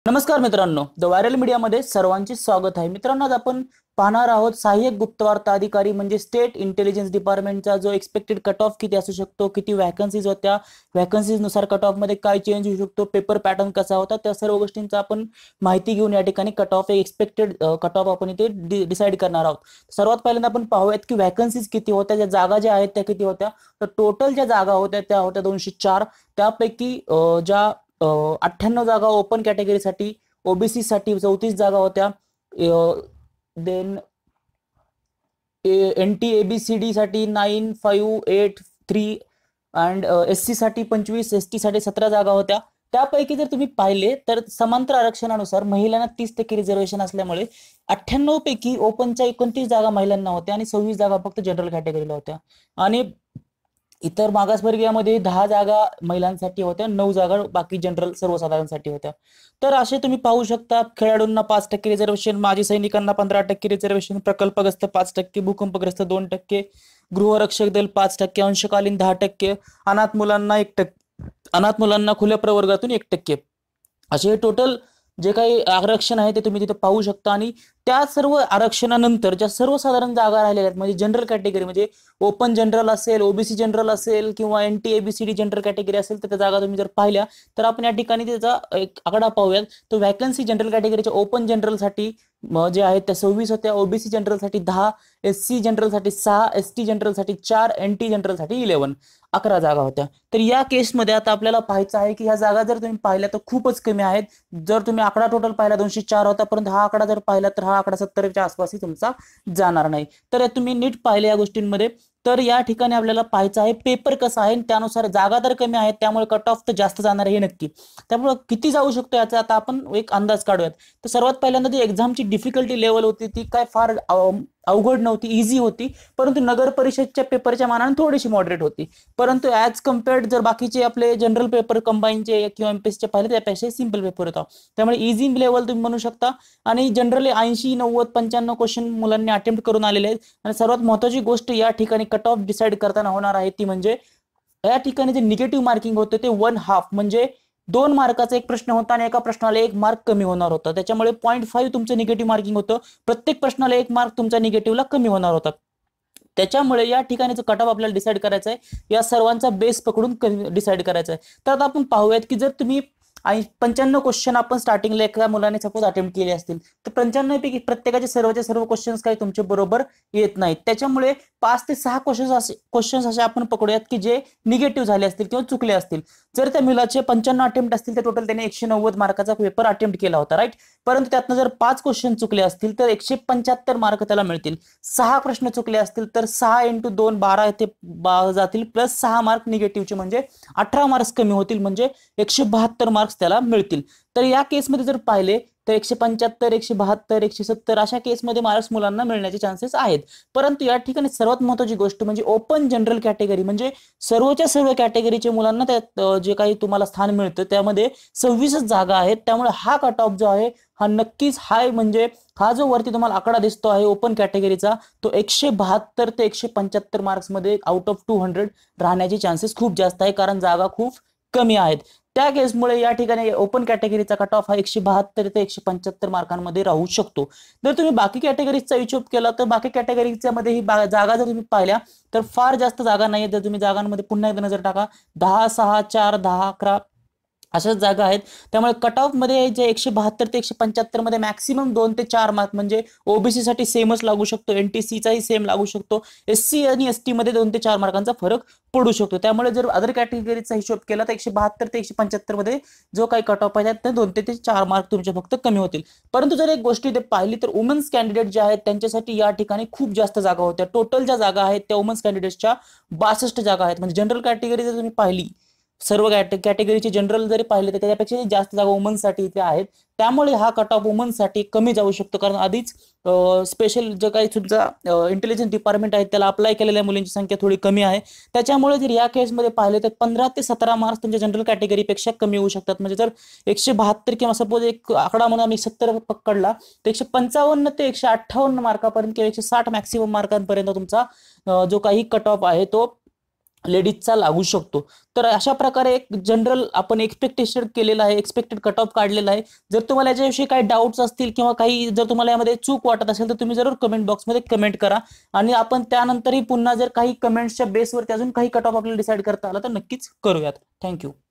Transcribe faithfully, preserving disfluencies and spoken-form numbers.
नमस्कार मित्रांनो, the viral मीडियामध्ये सर्वांचे स्वागत आहे. मित्रांनो, आज आपण पाहणार आहोत सहाय्यक गुप्तवार्ता अधिकारी म्हणजे स्टेट इंटेलिजन्स डिपार्टमेंटचा जो एक्सपेक्टेड कट ऑफ किती असू शकतो, किती वॅकन्सीज होत्या, वॅकन्सीज नुसार कट ऑफ मध्ये काय चेंज होऊ शकतो, पेपर पॅटर्न कसा होता, त्या सर्व गोष्टींचा आपण माहिती घेऊन या ठिकाणी cut off expected cut off आपण इथे डिसाईड करणार आहोत. सर्वात पहिल्यांदा आपण पाहूयात की वॅकन्सीज किती होत्या, ज्या जागा ज्या आहेत त्या किती होत्या. तर टोटल ज्या जागा होत्या त्या होत्या दोनशे चार. त्यापैकी ज्या अठ्ठ्याण्णव जागा ओपन कॅटेगरीसाठी, ओबीसी साठी चौतीस जागा होत्या, देन एन टी एबीसीडी साठी nine five eight three and S C साठी पंचवीस, एस टी साठी सतरा जागा होत्या. त्यापैकी जर तुम्ही पाहिले तर समांतर आरक्षणानुसार महिलांना तीस टक्के रिझर्वेशन असल्यामुळे अठ्ठ्याण्णव पैकी ओपनच्या एकोणतीस जागा महिलांना होत्या आणि सव्वीस जागा फक्त जनरल कॅटेगरीला होत्या. आणि इतर मागासवर्गीयामध्ये दहा जागा महिलांसाठी होत्या, नऊ जागा बाकी जनरल सर्वसाधारणसाठी होत्या. तर असे तुम्ही पाहू शकता, खेळाडूंना पाच टक्के रिझर्वेशन, माजी सैनिकांना पंधरा टक्के रिझर्वेशन, प्रकल्पग्रस्त पाच टक्के, भूकंपग्रस्त दोन टक्के, गृहरक्षक दल पाच टक्के, अंशकालीन दहा टक्के, अनाथ मुलांना एक टक्के, अनाथ मुलांना खुल्या प्रवर्गातून एक टक्के, असे टोटल जे काही आरक्षण आहे ते तुम्ही तिथे पाहू शकता. आणि त्या सर्व आरक्षणानंतर ज्या सर्वसाधारण जागा राहिलेल्या आहेत म्हणजे जनरल कॅटेगरी, म्हणजे ओपन जनरल असेल, ओबीसी जनरल असेल किंवा N T ABCD general category असेल, तर त्या जागा तुम्ही जर पाहिल्या तर आपण या ठिकाणी त्याचा एक आकडा पाहूयात. तो वॅकन्सी जनरल कॅटेगरीच्या ओपन जनरलसाठी जे आहेत त्या सव्वीस होत्या, ओबीसी जनरलसाठी दहा, एस सी जनरलसाठी सहा, एस टी जनरलसाठी चार, एन टी जनरलसाठी इलेव्हन, अकरा जागा होत्या. तर या केसमध्ये आता आपल्याला पाहायचं आहे की ह्या जागा जर तुम्ही पाहिल्या तर खूपच कमी आहेत. जर तुम्ही आकडा टोटल पाहिला दोनशे चार होता, परंतु हा आकडा जर पाहिला तर हा आकडा सत्तरच्या आसपासही तुमचा जाणार नाही. तर तुम्ही नीट पाहिले या गोष्टींमध्ये. तर या ठिकाणी आपल्याला पाहायचं आहे पेपर कसा आहे, त्यानुसार जागा तर कमी आहेत त्यामुळे कट ऑफ तर जास्त जाणार आहे हे नक्की. त्यामुळे किती जाऊ शकतो याचा आता आपण एक अंदाज काढूयात. तर सर्वात पहिल्यांदा जी एक्झामची डिफिकल्टी लेवल होती ती काय फार अवघड नव्हती, इझी होती, परंतु नगर परिषदच्या पेपरच्या मानाने थोडीशी मॉडरेट होती. परंतु ॲज कम्पेअर्ड जर बाकीचे आपले जनरल पेपर कंबाईनचे किंवा एमपीएसचे पाहिले त्यापेक्षा सिंपल पेपर होता. त्यामुळे इझी लेवल तुम्ही म्हणू शकता. आणि जनरली ऐंशी नव्वद पंच्याण्णव क्वेश्चन मुलांनी अटेम्प्ट करून आलेले आहेत. आणि सर्वात महत्त्वाची गोष्ट या ठिकाणी कट ऑफ डिसाईड करताना होणार आहे ती म्हणजे या ठिकाणी जे निगेटिव्ह मार्किंग होतं ते वन हाफ, म्हणजे दोन मार्काचा एक प्रश्न होता आणि एका प्रश्नाला एक मार्क कमी होणार होता. त्याच्यामुळे पॉईंट फाईव्ह तुमचं निगेटिव्ह मार्किंग होतं, प्रत्येक प्रश्नाला एक मार्क तुमचा निगेटिव्हला कमी होणार होता. त्याच्यामुळे या ठिकाणीचं कट ऑफ आपल्याला डिसाईड करायचं आहे, या सर्वांचा बेस पकडून डिसाईड करायचा आहे. तर आता आपण पाहूयात की जर तुम्ही आणि पंच्याण्णव क्वेश्चन आपण स्टार्टिंगला एका मुलाने सपोज अटेम्प्ट केले असतील तर पंच्याण्णव पैकी प्रत्येकाचे सर्वचे सर्व क्वेश्चन्स काही तुमचे बरोबर येत नाहीत. त्याच्यामुळे पाच ते सहा क्वेश्चन्स असे क्वेश्चन्स असे आपण पकडूयात की जे निगेटिव्ह झाले असतील किंवा चुकले असतील. जर त्या मुलाचे पंच्याण्णव अटेम्प्ट असतील तर टोटल त्याने एकशे नव्वद मार्काचा पेपर अटेम्प्ट केला होता, राईट. परंतु त्यातनं जर पाच क्वेश्चन चुकले असतील तर एकशे पंच्याहत्तर मार्क त्याला मिळतील. सहा प्रश्न चुकले असतील तर सहा इंटू दोन बारा येथे जातील, प्लस सहा मार्क निगेटिव्हचे म्हणजे अठरा मार्क्स कमी होतील, म्हणजे एकशे बहात्तर मार्क्स त्याला मिळतील. तर या केसमध्ये जर पाहिले तर एकशे पंच्याहत्तर, एकशे बहात्तर, एकशे सत्तर अशा केसमध्ये मार्क्स मुलांना मिळण्याचे चान्सेस आहेत. परंतु या ठिकाणी सर्वात महत्त्वाची गोष्ट म्हणजे ओपन जनरल कॅटेगरी, म्हणजे सर्वच्या सर्व कॅटेगरीच्या मुलांना त्यात जे काही तुम्हाला स्थान मिळतं त्यामध्ये सव्वीसच जागा आहेत. त्यामुळे हा कट ऑफ जो आहे हा नक्कीच हाय, म्हणजे हा जो वरती तुम्हाला आकडा दिसतो आहे ओपन कॅटेगरीचा तो एकशे बहात्तर ते एकशे पंच्याहत्तर मार्क्स मध्ये आउट ऑफ टू हंड्रेड राहण्याचे चान्सेस खूप जास्त आहे, कारण जागा खूप कमी आहेत. त्या केसमुळे या ठिकाणी ओपन कॅटेगरीचा कट ऑफ हा एकशे बहात्तर ते एकशे पंच्याहत्तर मार्कांमध्ये राहू शकतो. जर तुम्ही बाकी कॅटेगरीचा हिशोब केला तर बाकी कॅटेगरीच्या मध्ये ही जागा जर तुम्ही पाहिल्या तर फार जास्त जागा नाही. जर तुम्ही जागांमध्ये पुन्हा एकदा नजर टाका, दहा, सहा, चार, दहा, अकरा अशाच जागा आहेत. त्यामुळे कट ऑफ मध्ये जे एकशे बहात्तर ते एकशे पंच्याहत्तर मध्ये मॅक्सिमम दोन ते चार मार्क म्हणजे ओबीसी साठी सेमच लागू शकतो, एनटीसीचाही सेम लागू शकतो, एस सी आणि एस टी मध्ये दोन ते चार मार्कांचा फरक पडू शकतो. त्यामुळे जर अदर कॅटेगरीचा हिशोब केला तर एकशे बहात्तर ते एकशे पंच्याहत्तर मध्ये जो काही कट ऑफ आहे ते दोन ते चार मार्क तुमचे फक्त कमी होतील. परंतु जर एक गोष्ट इथे पाहिली तर वुमन्स कॅन्डिडेट जे आहेत त्यांच्यासाठी या ठिकाणी खूप जास्त जागा होत्या. टोटल ज्या जागा आहेत त्या वुमन्स कॅन्डिडेट्सच्या बासष्ट जागा आहेत. म्हणजे जनरल कॅटेगरी जर तुम्ही पाहिली, सर्व कॅटेगरीचे जनरल जरी पाहिले तर त्याच्यापेक्षा जास्त जागा वुमन्ससाठी इथे आहेत. त्यामुळे हा कट ऑफ वुमन्ससाठी कमी जाऊ शकतो, कारण आधीच स्पेशल जे काही तुमचा इंटेलिजन्स डिपार्टमेंट आहे त्याला अप्लाय केलेल्या मुलींची संख्या थोडी कमी आहे. त्याच्यामुळे जर या केसमध्ये पाहिले तर पंधरा ते सतरा मार्क्स तुमच्या जनरल कॅटेगरीपेक्षा कमी होऊ शकतात. म्हणजे जर एकशे बहात्तर किंवा सपोज एक आकडा म्हणून आम्ही सत्तर पकडला तर एकशे पंचावन्न ते एकशे अठ्ठावन्न मार्कापर्यंत किंवा एकशे साठ मॅक्सिमम मार्कांपर्यंत तुमचा जो काही कट ऑफ आहे तो लेडीजचा लागू शकतो. तर अशा प्रकारे एक जनरल आपण एक्सपेक्टेशन केलेलं आहे, एक्सपेक्टेड कट ऑफ काढलेला आहे. जर तुम्हाला याच्याविषयी काही डाऊट्स असतील किंवा काही जर तुम्हाला यामध्ये चूक वाटत असेल तर तुम्ही जरूर कमेंट बॉक्समध्ये कमेंट करा आणि आपण त्यानंतरही पुन्हा जर काही कमेंट्सच्या बेसवरती अजून काही कट ऑफ आपल्याला डिसाईड करता आला तर नक्कीच करूयात. थँक्यू.